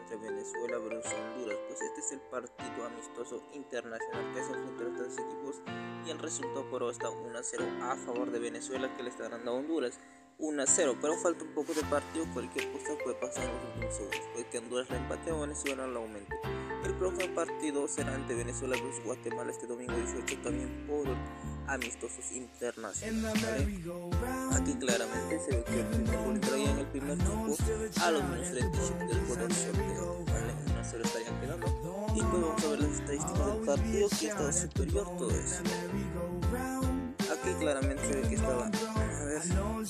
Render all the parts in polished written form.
entre Venezuela versus Honduras, pues este es el partido amistoso internacional que se enfrenta a estos dos equipos y el resultado por hoy está 1-0 a favor de Venezuela, que le está ganando a Honduras 1-0, pero falta un poco de partido. Cualquier cosa puede pasar en los últimos segundos, puede que Honduras la empate o Venezuela la aumente. El próximo partido será ante Venezuela versus Guatemala este domingo 18, también por Amistosos Internacionales. Aquí claramente se ve que el primer gol entraría en el primer tiempo a los menos 37 del jugador sorteo, ¿vale? 1-0 estarían quedando. Y pues vamos a ver las estadísticas del partido, que estaba superior todo eso. Aquí claramente se ve que estaba, a ver,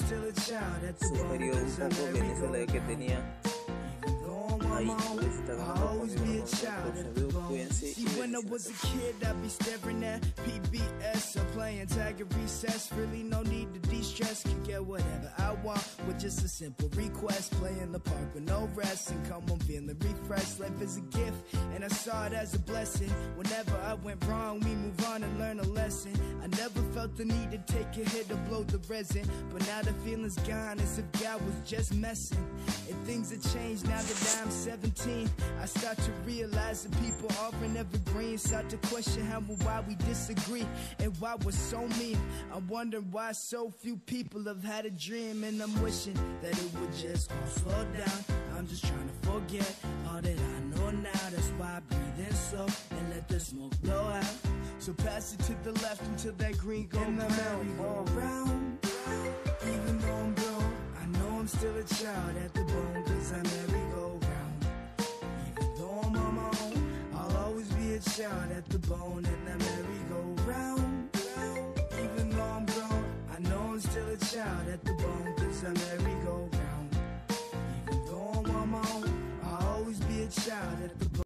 superior un poco Venezuela, ya que tenía ahí, pues está ganando con cuídense. When I was a kid, I'd be staring at PBS or playing tag at recess. Really no need to de-stress, can get whatever I want with just a simple request. Play in the park with no rest and come on feeling refreshed. Life is a gift and I saw it as a blessing. Whenever I went wrong, we move on and learn a lesson. I never felt the need to take a hit or blow the resin, but now the feeling's gone as if God was just messing. And things have changed now that I'm 17. I start to realize that people aren't evergreen. Start to question how and why we disagree and why we're so mean. I'm wondering why so few people have had a dream, and I'm wishing that it would just all slow down. I'm just trying to forget all that I know now. That's why I breathe in slow and let the smoke blow out. So pass it to the left until that green goes round. Even though I'm grown, I know I'm still a child at the bone, 'cause I merry-go-round. Even though I'm on my own, I'll always be a child at the bone and I merry-go-round. Even though I'm grown, I know I'm still a child at the bone, 'cause I merry-go-round. Even though I'm on my own, I'll always be a child at the bone.